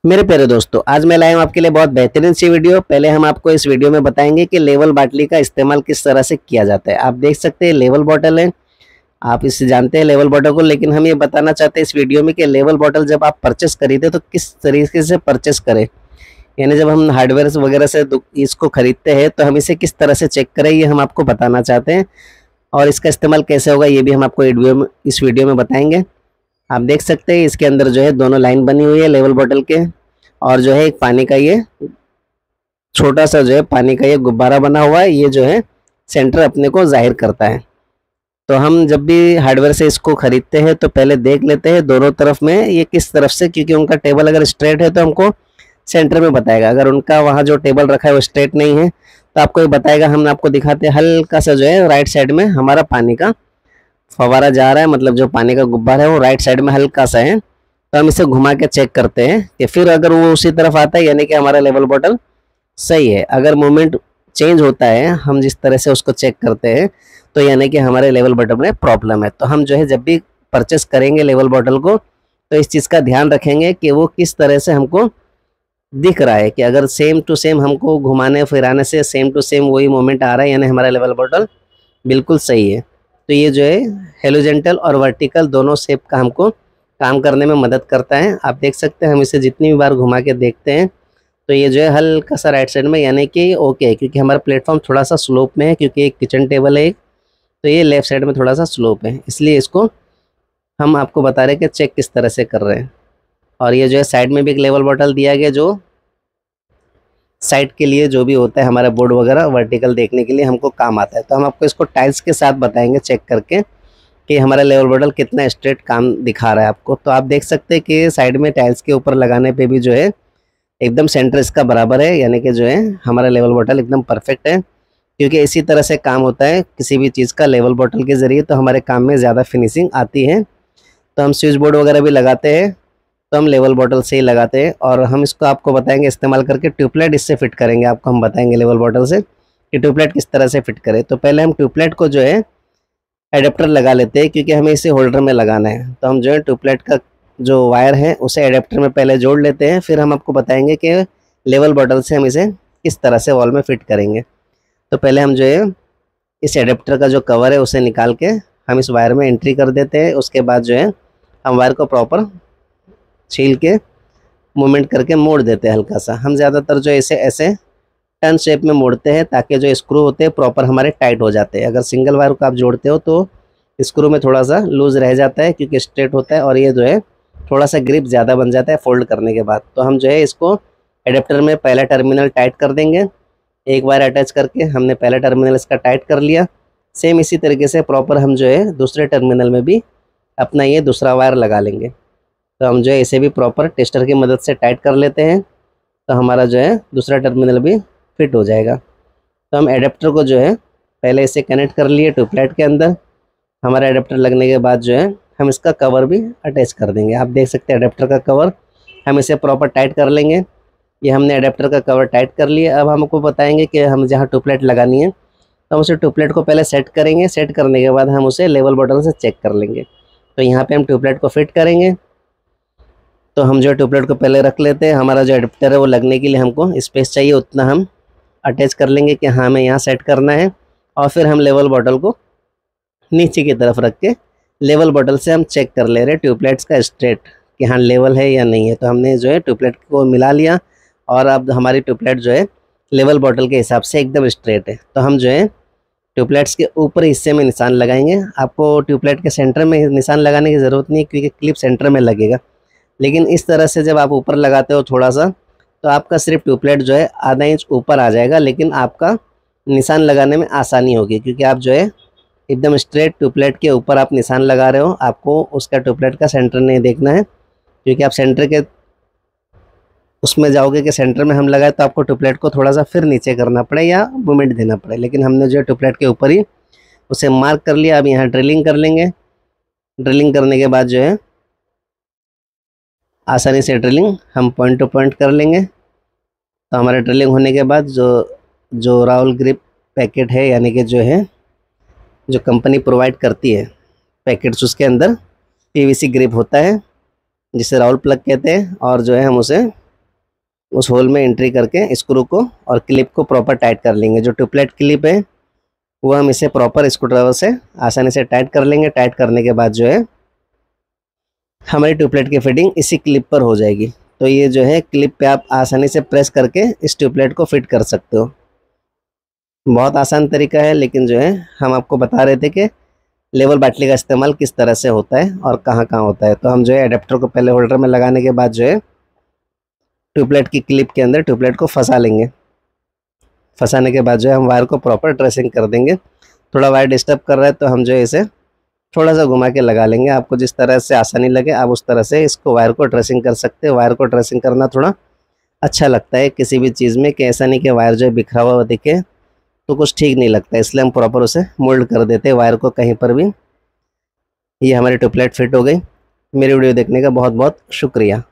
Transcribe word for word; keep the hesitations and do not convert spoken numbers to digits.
मेरे प्यारे दोस्तों, आज मैं लाया हूँ आपके लिए बहुत बेहतरीन सी वीडियो। पहले हम आपको इस वीडियो में बताएंगे कि लेवल बाटली का इस्तेमाल किस तरह से किया जाता है। आप देख सकते हैं लेवल बॉटल है, आप इससे जानते हैं लेवल बॉटल को, लेकिन हम ये बताना चाहते हैं इस वीडियो में कि लेवल बॉटल जब आप परचेस खरीदे तो किस तरीके से परचेस करें। यानी जब हम हार्डवेयर वगैरह से इसको खरीदते हैं तो हम इसे किस तरह से चेक करें, ये हम आपको बताना चाहते हैं। और इसका इस्तेमाल कैसे होगा ये भी हम आपको वीडियो में इस वीडियो में बताएंगे। आप देख सकते हैं इसके अंदर जो है दोनों लाइन बनी हुई है लेवल बॉटल के, और जो है एक पानी का ये छोटा सा जो है पानी का ये गुब्बारा बना हुआ है, ये जो है सेंटर अपने को जाहिर करता है। तो हम जब भी हार्डवेयर से इसको खरीदते हैं तो पहले देख लेते हैं दोनों तरफ में ये किस तरफ से, क्योंकि उनका टेबल अगर स्ट्रेट है तो हमको सेंटर में बताएगा, अगर उनका वहाँ जो टेबल रखा है वो स्ट्रेट नहीं है तो आपको ये बताएगा। हम आपको दिखाते हैं हल्का सा जो है राइट साइड में हमारा पानी का फवारा जा रहा है, मतलब जो पानी का गुब्बारा है वो राइट साइड में हल्का सा है, तो हम इसे घुमा के चेक करते हैं कि फिर अगर वो उसी तरफ आता है यानी कि हमारा लेवल बॉटल सही है। अगर मोमेंट चेंज होता है, हम जिस तरह से उसको चेक करते हैं, तो यानी कि हमारे लेवल बॉटल में प्रॉब्लम है। तो हम जो है जब भी परचेस करेंगे लेवल बॉटल को तो इस चीज़ का ध्यान रखेंगे कि वो किस तरह से हमको दिख रहा है, कि अगर सेम टू सेम हमको घुमाने फिराने से सेम टू सेम वही मोमेंट आ रहा है यानी हमारा लेवल बॉटल बिल्कुल सही है। तो ये जो है हेलोजेंटल और वर्टिकल दोनों शेप का हमको काम करने में मदद करता है। आप देख सकते हैं हम इसे जितनी भी बार घुमा के देखते हैं तो ये जो है हल्का सा राइट साइड में यानी कि ओके है, क्योंकि हमारा प्लेटफॉर्म थोड़ा सा स्लोप में है, क्योंकि एक किचन टेबल है एक, तो ये लेफ़्ट साइड में थोड़ा सा स्लोप है, इसलिए इसको हम आपको बता रहे हैं कि चेक किस तरह से कर रहे हैं। और ये जो है साइड में भी एक लेवल बॉटल दिया गया जो साइड के लिए जो भी होता है हमारा बोर्ड वगैरह वर्टिकल देखने के लिए हमको काम आता है। तो हम आपको इसको टाइल्स के साथ बताएंगे चेक करके कि हमारा लेवल बॉटल कितना स्ट्रेट काम दिखा रहा है आपको। तो आप देख सकते हैं कि साइड में टाइल्स के ऊपर लगाने पे भी जो है एकदम सेंटर इसका बराबर है, यानी कि जो है हमारा लेवल बॉटल एकदम परफेक्ट है, क्योंकि इसी तरह से काम होता है किसी भी चीज़ का लेवल बॉटल के ज़रिए, तो हमारे काम में ज़्यादा फिनिशिंग आती है। तो हम स्विच बोर्ड वगैरह भी लगाते हैं तो हम लेवल बॉटल से ही लगाते हैं, और हम इसको आपको बताएंगे इस्तेमाल करके ट्यूबलाइट इससे फिट करेंगे। आपको हम बताएंगे लेवल बॉटल से कि ट्यूबलाइट किस तरह से फिट करें। तो पहले हम ट्यूबलाइट को जो है एडेप्टर लगा लेते हैं, क्योंकि हमें इसे होल्डर में लगाना है। तो हम जो है ट्यूबलाइट का जो वायर है उसे एडेप्टर में पहले जोड़ लेते हैं, फिर हम आपको बताएंगे कि लेवल बॉटल से हम इसे किस तरह से वॉल में फिट करेंगे। तो पहले हम जो है इस एडेप्टर का जो कवर है उसे निकाल के हम इस वायर में एंट्री कर देते हैं। उसके बाद जो है हम वायर को प्रॉपर छील के मूवमेंट करके मोड़ देते हैं हल्का सा। हम ज़्यादातर जो इसे ऐसे टर्न शेप में मोड़ते हैं ताकि जो स्क्रू होते हैं प्रॉपर हमारे टाइट हो जाते हैं। अगर सिंगल वायर को आप जोड़ते हो तो स्क्रू में थोड़ा सा लूज़ रह जाता है क्योंकि स्ट्रेट होता है, और ये जो है थोड़ा सा ग्रिप ज़्यादा बन जाता है फोल्ड करने के बाद। तो हम जो है इसको एडेप्टर में पहला टर्मिनल टाइट कर देंगे, एक वायर अटैच करके हमने पहला टर्मिनल इसका टाइट कर लिया। सेम इसी तरीके से प्रॉपर हम जो है दूसरे टर्मिनल में भी अपना ये दूसरा वायर लगा लेंगे। तो हम जो है इसे भी प्रॉपर टेस्टर की मदद से टाइट कर लेते हैं, तो हमारा जो है दूसरा टर्मिनल भी फिट हो जाएगा। तो हम एडेप्टर को जो है पहले इसे कनेक्ट कर लिए ट्यूबलाइट के अंदर। हमारा एडेप्टर लगने के बाद जो है हम इसका कवर भी अटैच कर देंगे। आप देख सकते हैं एडेप्टर का कवर हम इसे प्रॉपर टाइट कर लेंगे। ये हमने एडेप्टर का कवर टाइट कर लिया। अब हमको बताएंगे कि हम जहाँ ट्यूबलाइट लगानी है तो हम उसे ट्यूबलाइट को पहले सेट करेंगे। सेट करने के बाद हम उसे लेवल बॉटल से चेक कर लेंगे। तो यहाँ पर हम ट्यूबलाइट को फिट करेंगे। तो हम जो ट्यूबलाइट को पहले रख लेते हैं, हमारा जो एडेप्टर है वो लगने के लिए हमको स्पेस चाहिए उतना हम अटैच कर लेंगे कि हाँ हमें यहाँ सेट करना है। और फिर हम लेवल बॉटल को नीचे की तरफ रख के लेवल बॉटल से हम चेक कर ले रहे हैं ट्यूबलाइट्स का स्ट्रेट कि हाँ लेवल है या नहीं है। तो हमने जो है ट्यूबलाइट को मिला लिया और अब हमारी ट्यूबलाइट जो है लेवल बॉटल के हिसाब से एकदम स्ट्रेट है। तो हम जो है ट्यूबलाइट्स के ऊपर हिस्से में निशान लगाएंगे। आपको ट्यूबलाइट के सेंटर में निशान लगाने की ज़रूरत नहीं, क्योंकि क्लिप सेंटर में लगेगा, लेकिन इस तरह से जब आप ऊपर लगाते हो थोड़ा सा तो आपका सिर्फ ट्यूबलाइट जो है आधा इंच ऊपर आ जाएगा, लेकिन आपका निशान लगाने में आसानी होगी, क्योंकि आप जो है एकदम स्ट्रेट ट्यूबलाइट के ऊपर आप निशान लगा रहे हो। आपको उसका ट्यूबलाइट का सेंटर नहीं देखना है, क्योंकि आप सेंटर के उसमें जाओगे कि सेंटर में हम लगाए तो आपको ट्यूबलाइट को थोड़ा सा फिर नीचे करना पड़े या मूवमेंट देना पड़े, लेकिन हमने जो है ट्यूबलाइट के ऊपर ही उसे मार्क कर लिया। अब यहाँ ड्रिलिंग कर लेंगे। ड्रिलिंग करने के बाद जो है आसानी से ड्रिलिंग हम पॉइंट टू पॉइंट कर लेंगे। तो हमारा ड्रिलिंग होने के बाद जो जो राउल ग्रिप पैकेट है, यानी कि जो है जो कंपनी प्रोवाइड करती है पैकेट्स, उसके अंदर पीवीसी ग्रिप होता है जिसे राउल प्लग कहते हैं, और जो है हम उसे उस होल में एंट्री करके स्क्रू को और क्लिप को प्रॉपर टाइट कर लेंगे। जो ट्यूबलाइट क्लिप है वो हम इसे प्रॉपर स्क्रू ड्राइवर से आसानी से टाइट कर लेंगे। टाइट करने के बाद जो है हमारी ट्यूबलाइट की फिटिंग इसी क्लिप पर हो जाएगी। तो ये जो है क्लिप पे आप आसानी से प्रेस करके इस ट्यूबलाइट को फिट कर सकते हो। बहुत आसान तरीका है, लेकिन जो है हम आपको बता रहे थे कि लेवल बाटली का इस्तेमाल किस तरह से होता है और कहाँ कहाँ होता है। तो हम जो है एडेप्टर को पहले होल्डर में लगाने के बाद जो है ट्यूबलाइट की क्लिप के अंदर ट्यूबलाइट को फंसा लेंगे। फंसाने के बाद जो है हम वायर को प्रॉपर ड्रेसिंग कर देंगे। थोड़ा वायर डिस्टर्ब कर रहा है तो हम जो है इसे थोड़ा सा घुमा के लगा लेंगे। आपको जिस तरह से आसानी लगे आप उस तरह से इसको वायर को ड्रेसिंग कर सकते हैं। वायर को ड्रेसिंग करना थोड़ा अच्छा लगता है किसी भी चीज़ में, कि ऐसा नहीं कि वायर जो है बिखरा हुआ दिखे तो कुछ ठीक नहीं लगता, इसलिए हम प्रॉपर उसे मोल्ड कर देते हैं वायर को कहीं पर भी। ये हमारी ट्यूबलाइट फिट हो गई। मेरी वीडियो देखने का बहुत बहुत शुक्रिया।